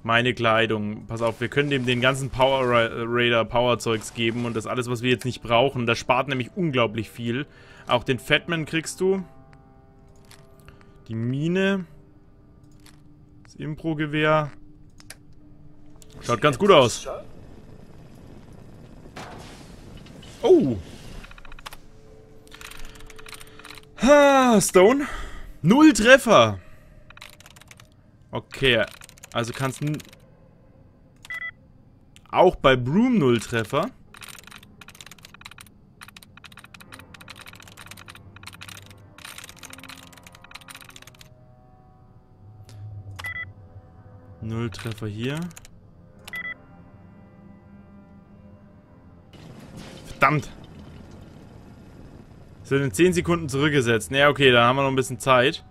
Meine Kleidung. Pass auf, wir können dem den ganzen Power Raider Power-Zeugs geben und das alles, was wir jetzt nicht brauchen. Das spart nämlich unglaublich viel. Auch den Fatman kriegst du. Die Mine. Das Impro-Gewehr. Schaut ganz gut aus. Oh. Ha, Stone. 0 Treffer. Okay. Also kannst du auch bei Broom 0 Treffer. Null Treffer hier. Verdammt. Sind in 10 Sekunden zurückgesetzt. Naja, okay, dann haben wir noch ein bisschen Zeit.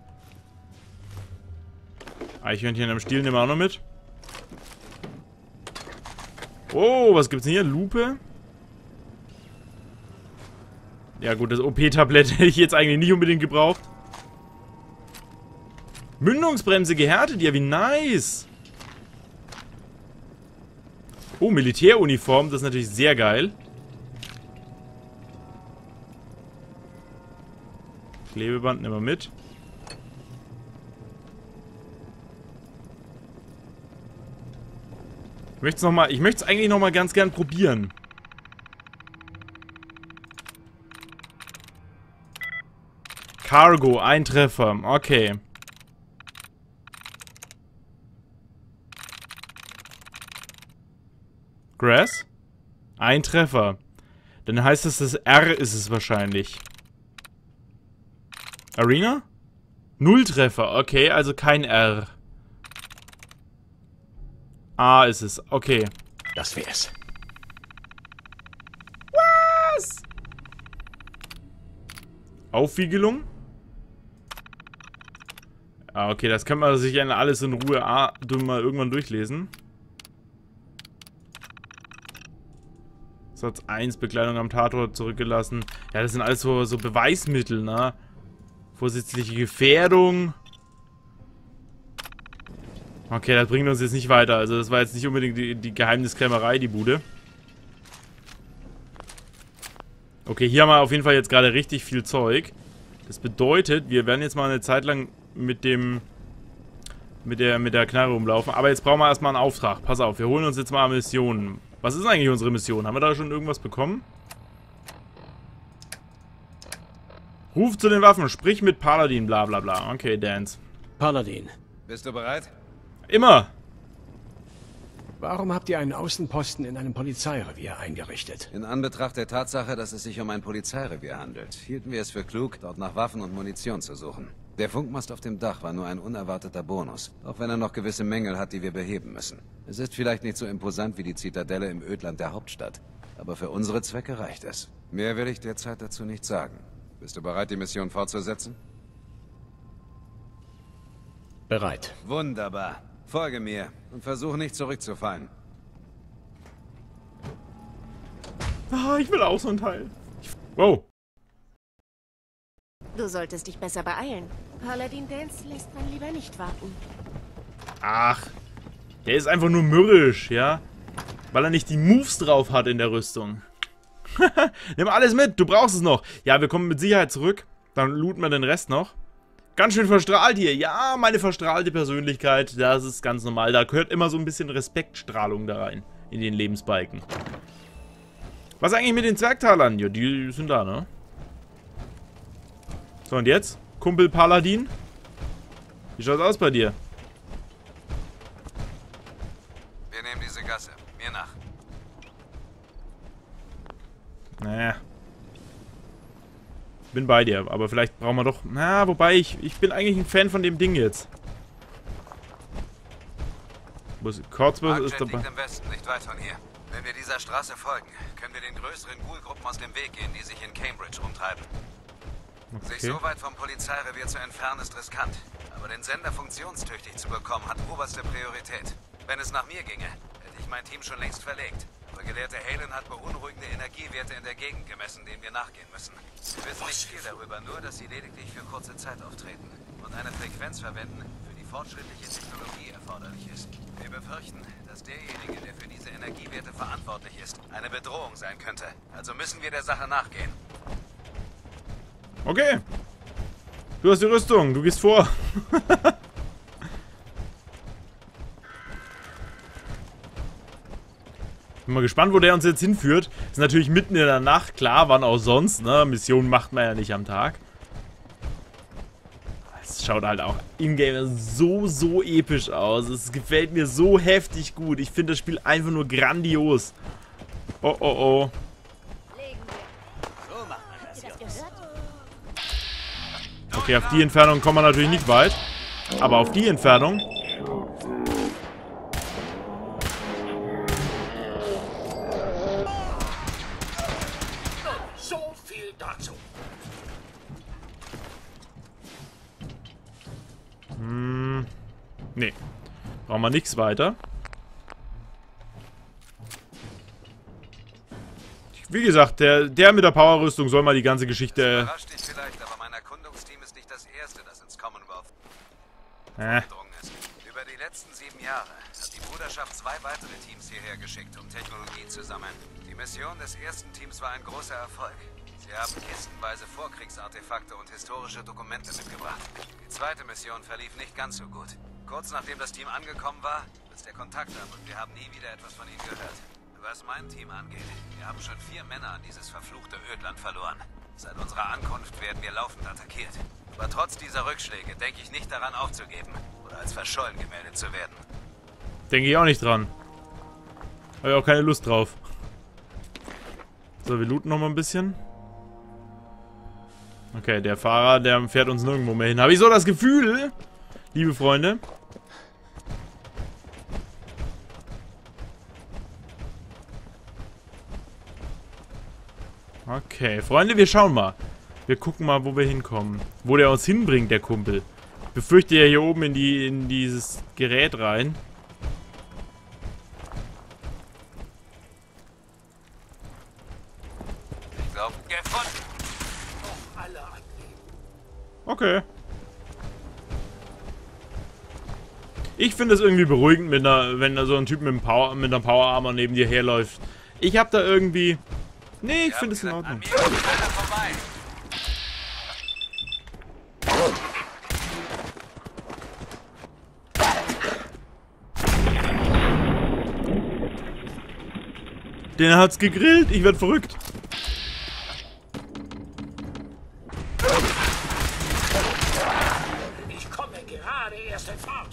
Eichhörnchen am Stiel nehmen wir auch noch mit. Oh, was gibt's denn hier? Lupe? Ja gut, das OP-Tablett hätte ich jetzt eigentlich nicht unbedingt gebraucht. Mündungsbremse gehärtet, ja wie nice. Oh, Militäruniform, das ist natürlich sehr geil. Klebeband nehmen wir mit. Ich möchte es eigentlich noch mal ganz gern probieren. Cargo, ein Treffer. Okay. Grass? Ein Treffer. Dann heißt es, das R ist es wahrscheinlich. Arena? 0 Treffer. Okay, also kein R. A ist es. Okay. Das wär's. Was? Aufwiegelung? Ah, okay, das kann man sich ja alles in Ruhe mal irgendwann durchlesen. Satz 1, Bekleidung am Tatort zurückgelassen. Ja, das sind alles so Beweismittel, ne? Vorsätzliche Gefährdung. Okay, das bringt uns jetzt nicht weiter. Also das war jetzt nicht unbedingt die Geheimniskrämerei, die Bude. Okay, hier haben wir auf jeden Fall jetzt gerade richtig viel Zeug. Das bedeutet, wir werden jetzt mal eine Zeit lang mit der Knarre rumlaufen. Aber jetzt brauchen wir erstmal einen Auftrag. Pass auf, wir holen uns jetzt mal Missionen. Was ist eigentlich unsere Mission? Haben wir da schon irgendwas bekommen? Ruf zu den Waffen, sprich mit Paladin, bla bla bla. Okay, Dance. Paladin. Bist du bereit? Immer! Warum habt ihr einen Außenposten in einem Polizeirevier eingerichtet? In Anbetracht der Tatsache, dass es sich um ein Polizeirevier handelt, hielten wir es für klug, dort nach Waffen und Munition zu suchen. Der Funkmast auf dem Dach war nur ein unerwarteter Bonus, auch wenn er noch gewisse Mängel hat, die wir beheben müssen. Es ist vielleicht nicht so imposant wie die Zitadelle im Ödland der Hauptstadt, aber für unsere Zwecke reicht es. Mehr will ich derzeit dazu nicht sagen. Bist du bereit, die Mission fortzusetzen? Bereit. Wunderbar. Folge mir und versuche nicht zurückzufallen. Ah, ich will auch so ein Teil. Wow. Du solltest dich besser beeilen. Paladin Dance lässt man lieber nicht warten. Ach, der ist einfach nur mürrisch, ja? Weil er nicht die Moves drauf hat in der Rüstung. Nimm alles mit, du brauchst es noch. Ja, wir kommen mit Sicherheit zurück. Dann looten wir den Rest noch. Ganz schön verstrahlt hier. Ja, meine verstrahlte Persönlichkeit, das ist ganz normal. Da gehört immer so ein bisschen Respektstrahlung da rein. In den Lebensbalken. Was eigentlich mit den Zwergtalern? Ja, die sind da, ne? So, und jetzt? Kumpel Paladin? Wie schaut's aus bei dir? Wir nehmen diese Gasse. Mir nach. Naja. Bin bei dir, aber vielleicht brauchen wir doch... Na, wobei, ich bin eigentlich ein Fan von dem Ding jetzt. Kurzbus ist dabei. liegt im Westen, nicht weit von hier. Wenn wir dieser Straße folgen, können wir den größeren Ghoul-Gruppen aus dem Weg gehen, die sich in Cambridge umtreiben. Okay. Sich so weit vom Polizeirevier zu entfernen ist riskant. Aber den Sender funktionstüchtig zu bekommen, hat oberste Priorität. Wenn es nach mir ginge, hätte ich mein Team schon längst verlegt. Aber Gelehrte Halen hat beunruhigende Energiewerte in der Gegend gemessen, denen wir nachgehen müssen. Wir wissen nicht viel darüber, nur dass sie lediglich für kurze Zeit auftreten und eine Frequenz verwenden, für die fortschrittliche Technologie erforderlich ist. Wir befürchten, dass derjenige, der für diese Energiewerte verantwortlich ist, eine Bedrohung sein könnte. Also müssen wir der Sache nachgehen. Okay. Du hast die Rüstung, du gehst vor. Bin mal gespannt, wo der uns jetzt hinführt. Ist natürlich mitten in der Nacht, klar, wann auch sonst, ne? Missionen macht man ja nicht am Tag. Es schaut halt auch in-game so episch aus. Es gefällt mir so heftig gut. Ich finde das Spiel einfach nur grandios. Oh, oh, oh. Okay, auf die Entfernung kommen wir natürlich nicht weit. Aber auf die Entfernung... So viel dazu. Nee. Brauchen wir nichts weiter. Wie gesagt, der mit der Powerrüstung soll mal die ganze Geschichte... Überrascht dich vielleicht, aber mein Erkundungsteam ist nicht das erste, das ins Commonwealth gedrungen ist. Über die letzten 7 Jahre hat die Bruderschaft 2 weitere Teams hierher geschickt, um Technologie zu sammeln. Die Mission des ersten Teams war ein großer Erfolg. Sie haben kistenweise Vorkriegsartefakte und historische Dokumente mitgebracht. Die zweite Mission verlief nicht ganz so gut. Kurz nachdem das Team angekommen war, ist der Kontakt ab und wir haben nie wieder etwas von ihnen gehört. Was mein Team angeht, wir haben schon 4 Männer an dieses verfluchte Ödland verloren. Seit unserer Ankunft werden wir laufend attackiert. Aber trotz dieser Rückschläge denke ich nicht daran aufzugeben oder als verschollen gemeldet zu werden. Denke ich auch nicht dran. Habe ich auch keine Lust drauf. So, wir looten noch mal ein bisschen. Okay, der Fahrer, der fährt uns nirgendwo mehr hin. Habe ich so das Gefühl, liebe Freunde. Okay, Freunde, wir schauen mal. Wir gucken mal, wo wir hinkommen. Wo der uns hinbringt, der Kumpel. Ich befürchte ja hier oben in dieses Gerät rein. Ich glaube, gefunden! Okay. Ich finde es irgendwie beruhigend, wenn da so ein Typ mit einer Power Armor neben dir herläuft. Ich habe da irgendwie... Nee, ich finde es in Ordnung. Den hat's gegrillt. Ich werd verrückt. Ich komme gerade erst in Fahrt.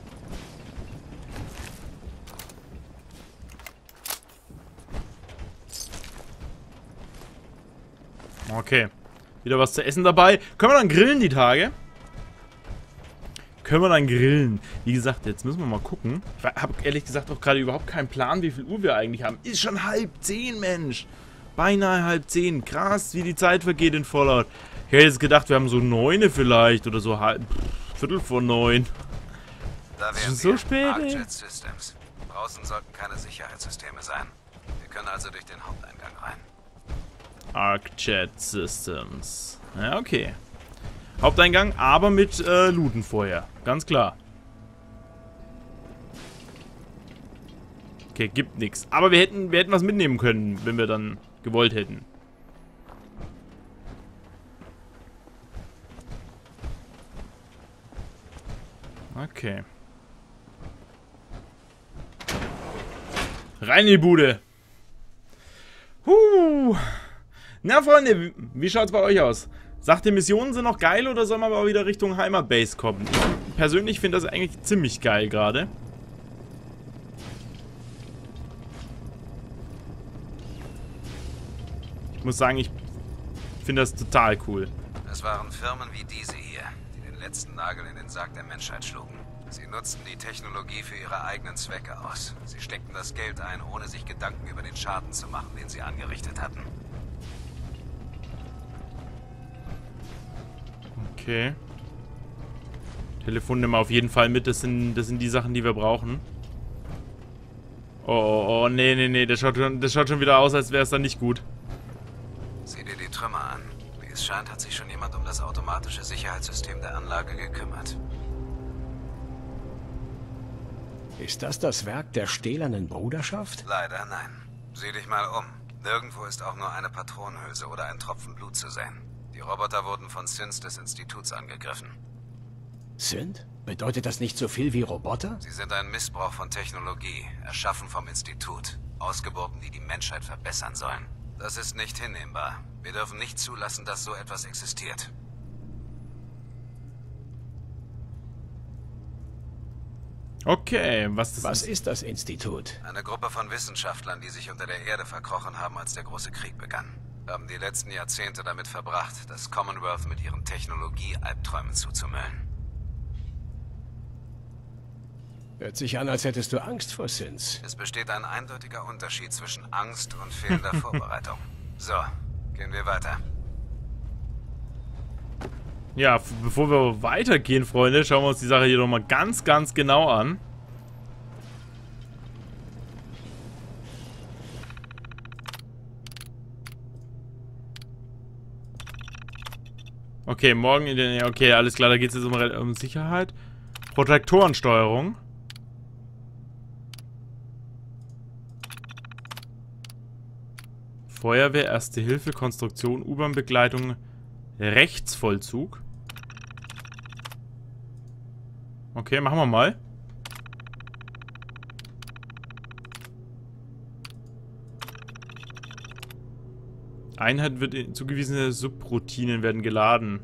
Okay. Wieder was zu essen dabei. Können wir dann grillen die Tage? Können wir dann grillen. Wie gesagt, jetzt müssen wir mal gucken. Ich habe ehrlich gesagt auch gerade überhaupt keinen Plan, wie viel Uhr wir eigentlich haben. Ist schon 9:30, Mensch. Beinahe 9:30. Krass, wie die Zeit vergeht in Fallout. Ich hätte jetzt gedacht, wir haben so 9 vielleicht oder so Viertel vor 9. Da Ist wären so wir. spät, ey. Arcjet Systems. Draußen sollten keine Sicherheitssysteme sein. Wir können also durch den Haupteingang rein. Arcjet Systems. Ja, okay. Haupteingang, aber mit Looten vorher. Ganz klar. Okay, gibt nichts. Aber wir hätten was mitnehmen können, wenn wir dann gewollt hätten. Okay. Rein in die Bude. Na, Freunde, wie schaut's bei euch aus? Sagt ihr, Missionen sind noch geil oder sollen wir aber wieder Richtung Heimatbase kommen? Ich persönlich finde das eigentlich ziemlich geil gerade. Ich muss sagen, ich finde das total cool. Es waren Firmen wie diese hier, die den letzten Nagel in den Sarg der Menschheit schlugen. Sie nutzten die Technologie für ihre eigenen Zwecke aus. Sie steckten das Geld ein, ohne sich Gedanken über den Schaden zu machen, den sie angerichtet hatten. Okay. Telefon nehmen wir auf jeden Fall mit. Das sind die Sachen, die wir brauchen. Oh, nee. Das schaut schon wieder aus, als wäre es dann nicht gut. Sieh dir die Trümmer an. Wie es scheint, hat sich schon jemand um das automatische Sicherheitssystem der Anlage gekümmert. Ist das Werk der stählernen Bruderschaft? Leider nein. Sieh dich mal um. Nirgendwo ist auch nur eine Patronenhülse oder ein Tropfen Blut zu sehen. Die Roboter wurden von Synths des Instituts angegriffen. Synth? Bedeutet das nicht so viel wie Roboter? Sie sind ein Missbrauch von Technologie, erschaffen vom Institut. Ausgeburten, die die Menschheit verbessern sollen. Das ist nicht hinnehmbar. Wir dürfen nicht zulassen, dass so etwas existiert. Okay, was ist das Institut? Eine Gruppe von Wissenschaftlern, die sich unter der Erde verkrochen haben, als der große Krieg begann. Haben die letzten Jahrzehnte damit verbracht, das Commonwealth mit ihren Technologie-Albträumen zuzumüllen. Hört sich an, als hättest du Angst vor Synths. Es besteht ein eindeutiger Unterschied zwischen Angst und fehlender Vorbereitung. So, gehen wir weiter. Ja, bevor wir weitergehen, Freunde, schauen wir uns die Sache hier nochmal ganz, ganz genau an. Okay, morgen in den... Okay, alles klar, da geht es jetzt um Sicherheit. Protektorensteuerung. Feuerwehr, Erste Hilfe, Konstruktion, U-Bahn-Begleitung, Rechtsvollzug. Okay, machen wir mal. Einheit wird zugewiesene Subroutinen werden geladen.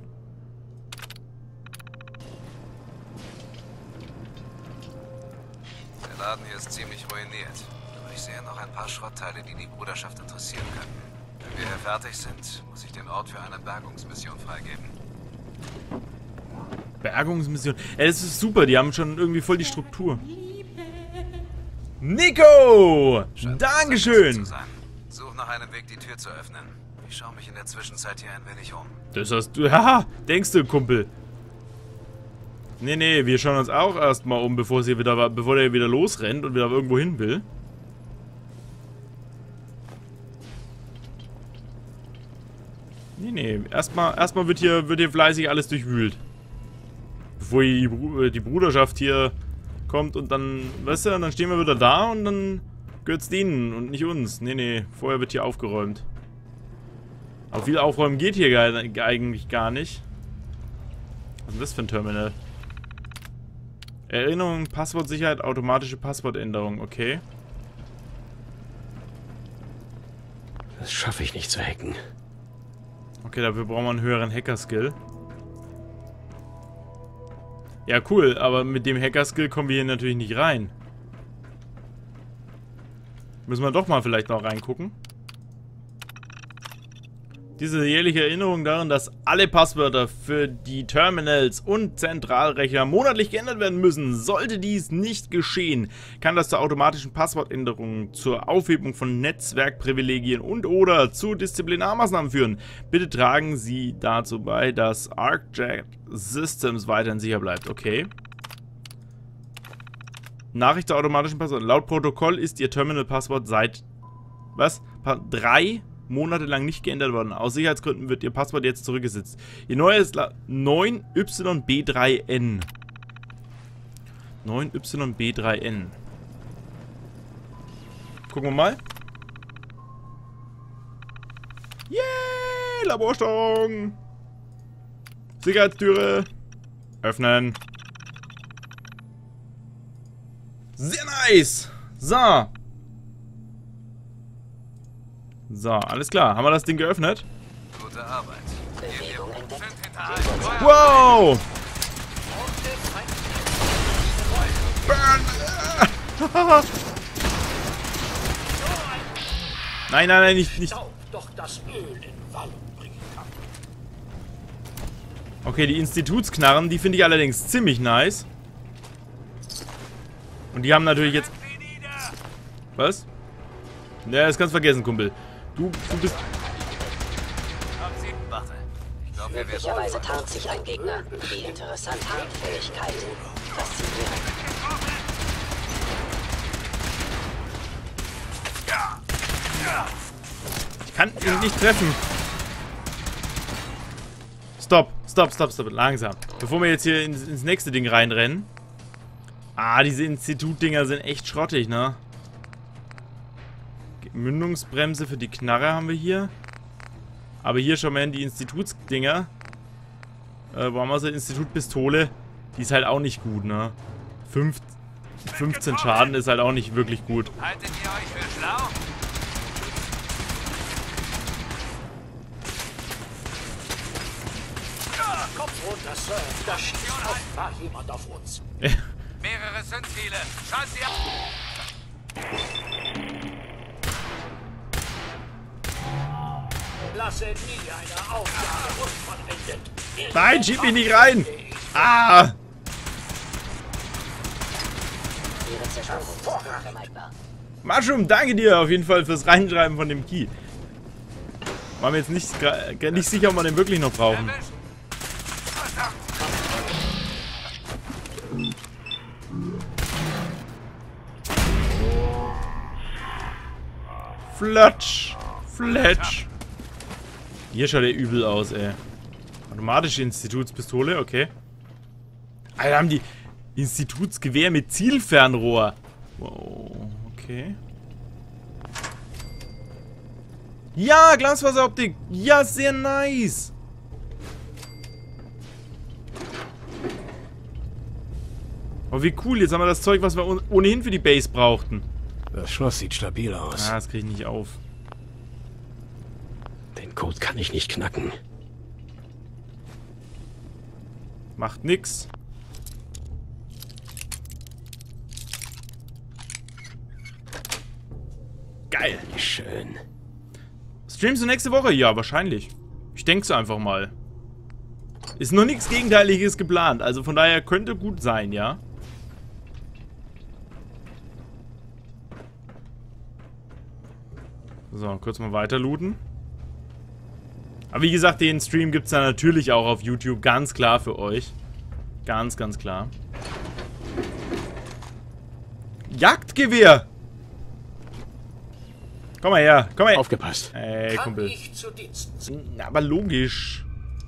Der Laden hier ist ziemlich ruiniert. Aber ich sehe noch ein paar Schrottteile, die die Bruderschaft interessieren könnten. Wenn wir hier fertig sind, muss ich den Ort für eine Bergungsmission freigeben. Bergungsmission. Ey, das ist super, die haben schon irgendwie voll die Struktur. Nico! Dankeschön! Such nach einem Weg, die Tür zu öffnen. Ich schaue mich in der Zwischenzeit hier ein wenig um. Das hast du... Haha, denkst du, Kumpel. Nee, wir schauen uns auch erstmal um, bevor der wieder losrennt und wieder irgendwo hin will. Nee, erstmal wird hier fleißig alles durchwühlt. Bevor die Bruderschaft hier kommt und dann, weißt du, dann stehen wir wieder da und dann gehört's denen und nicht uns. Nee, vorher wird hier aufgeräumt. Aber viel aufräumen geht hier eigentlich gar nicht. Was ist denn das für ein Terminal? Erinnerung, Passwortsicherheit, automatische Passwortänderung, okay. Das schaffe ich nicht zu hacken. Okay, dafür brauchen wir einen höheren Hacker-Skill. Ja, cool, aber mit dem Hacker-Skill kommen wir hier natürlich nicht rein. Müssen wir doch mal vielleicht noch reingucken. Diese jährliche Erinnerung daran, dass alle Passwörter für die Terminals und Zentralrechner monatlich geändert werden müssen. Sollte dies nicht geschehen, kann das zur automatischen Passwortänderung, zur Aufhebung von Netzwerkprivilegien und/oder zu Disziplinarmaßnahmen führen. Bitte tragen Sie dazu bei, dass ArcJet Systems weiterhin sicher bleibt. Okay. Nachricht zur automatischen Passwort. Laut Protokoll ist Ihr Terminal-Passwort seit 3 Monate lang nicht geändert worden. Aus Sicherheitsgründen wird Ihr Passwort jetzt zurückgesetzt. Ihr neues 9YB3N. 9YB3N. Gucken wir mal. Yay! Laborsteuerung! Sicherheitstüre. Öffnen. Sehr nice! So. So, alles klar. Haben wir das Ding geöffnet? Gute Arbeit. Wow! Burn! Nein, nicht. Okay, die Institutsknarren, die finde ich allerdings ziemlich nice. Und die haben natürlich jetzt... Was? Ja, das kannst du vergessen, Kumpel. Du bist... Möglicherweise tarnt sich ein Gegner. Wie interessant. Handfähigkeiten. Faszinierend. Ich kann ihn nicht treffen. Stopp. Langsam. Bevor wir jetzt hier ins nächste Ding reinrennen. Ah, diese Institutdinger sind echt schrottig, ne? Mündungsbremse für die Knarre haben wir hier. Aber hier schauen wir hin, die Institutsdinger. Wo haben wir sie? Institutpistole. Die ist halt auch nicht gut, ne? 15 Schaden ist halt auch nicht wirklich gut. Haltet ihr euch für schlau? Kopf runter, Sir. Da schießt offenbar jemand auf uns. Mehrere sind Ziele. Schaut sie ab! Lasse nie eine Aufgabe unvollendet. Nein, schieb mich nicht rein! Ah! Ihre Zerstörung ist unvermeidbar. Mushroom, danke dir auf jeden Fall fürs Reinschreiben von dem Key. War mir jetzt nicht sicher, ob wir den wirklich noch brauchen. Erwischen! Flatsch! Fletsch! Hier schaut er übel aus, ey. Automatische Institutspistole, okay. Alter, haben die Institutsgewehr mit Zielfernrohr. Wow, okay. Ja, Glasfaseroptik. Ja, sehr nice. Oh, wie cool. Jetzt haben wir das Zeug, was wir ohnehin für die Base brauchten. Das Schloss sieht stabil aus. Ah, das kriege ich nicht auf. Den Code kann ich nicht knacken. Macht nix. Geil. Wie schön. Streamst du nächste Woche? Ja, wahrscheinlich. Ich denke so einfach mal. Ist noch nichts Gegenteiliges geplant. Also von daher könnte gut sein, ja. So, kurz mal weiter looten. Aber wie gesagt, den Stream gibt es dann natürlich auch auf YouTube. Ganz klar für euch. Ganz, ganz klar. Jagdgewehr! Komm mal her, komm mal her. Aufgepasst. Ey, Kumpel. Ich zu Diensten. Na, aber logisch.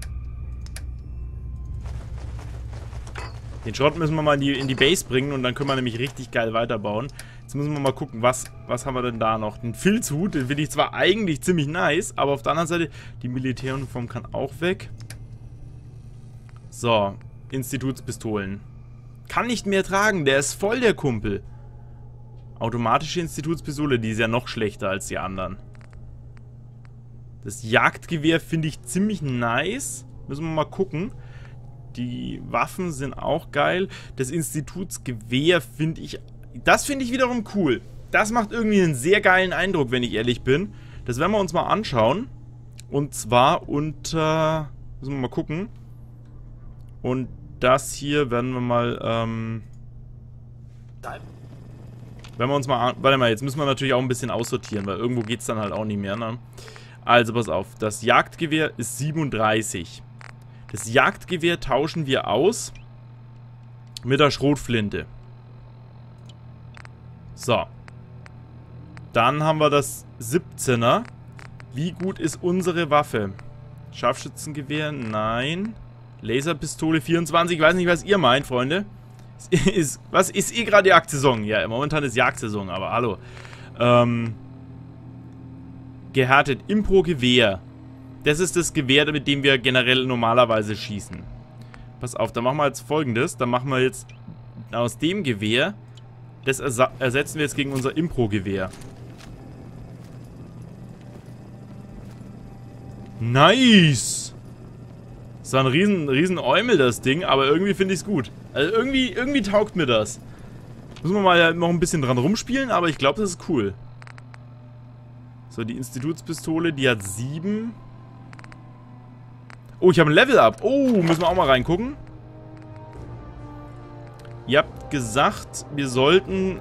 Den Schrott müssen wir mal in die Base bringen und dann können wir nämlich richtig geil weiterbauen. Jetzt müssen wir mal gucken, was haben wir denn da noch? Den Filzhut, den finde ich zwar eigentlich ziemlich nice, aber auf der anderen Seite, die Militäruniform kann auch weg. So, Institutspistolen. Kann nicht mehr tragen, der ist voll, der Kumpel. Automatische Institutspistole, die ist ja noch schlechter als die anderen. Das Jagdgewehr finde ich ziemlich nice. Müssen wir mal gucken. Die Waffen sind auch geil. Das Institutsgewehr finde ich... Das finde ich wiederum cool. Das macht irgendwie einen sehr geilen Eindruck, wenn ich ehrlich bin. Das werden wir uns mal anschauen. Und zwar unter... Müssen wir mal gucken. Und das hier werden wir mal... Wenn wir uns mal... Warte mal, jetzt müssen wir natürlich auch ein bisschen aussortieren, weil irgendwo geht es dann halt auch nicht mehr, ne? Also, pass auf. Das Jagdgewehr ist 37. Das Jagdgewehr tauschen wir aus mit der Schrotflinte. So. Dann haben wir das 17er. Wie gut ist unsere Waffe? Scharfschützengewehr? Nein. Laserpistole 24. Ich weiß nicht, was ihr meint, Freunde. Was ist gerade Jagdsaison? Ja, momentan ist Jagdsaison, aber hallo. Gehärtet Impro-Gewehr. Das ist das Gewehr, mit dem wir generell normalerweise schießen. Pass auf, dann machen wir jetzt Folgendes. Dann machen wir jetzt aus dem Gewehr, das ersetzen wir jetzt gegen unser Impro-Gewehr. Nice! Das war ein riesen Eumel, das Ding, aber irgendwie finde ich es gut. Also irgendwie taugt mir das. Müssen wir mal noch ein bisschen dran rumspielen, aber ich glaube, das ist cool. So, die Institutspistole, die hat 7. Oh, ich habe ein Level-Up. Oh, müssen wir auch mal reingucken. Ihr habt gesagt, wir sollten,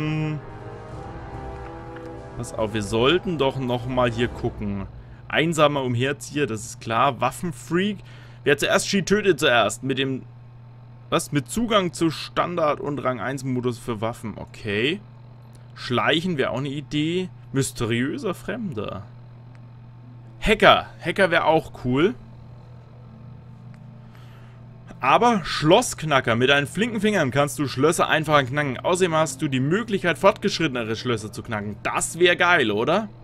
pass auf, wir sollten doch nochmal hier gucken. Einsamer Umherzieher, das ist klar. Waffenfreak. Wer zuerst schießt, tötet zuerst. Mit dem, was? Mit Zugang zu Standard- und Rang-1-Modus für Waffen. Okay. Schleichen wäre auch eine Idee. Mysteriöser Fremder. Hacker. Hacker wäre auch cool. Aber Schlossknacker, mit deinen flinken Fingern kannst du Schlösser einfacher knacken. Außerdem hast du die Möglichkeit, fortgeschrittenere Schlösser zu knacken. Das wäre geil, oder?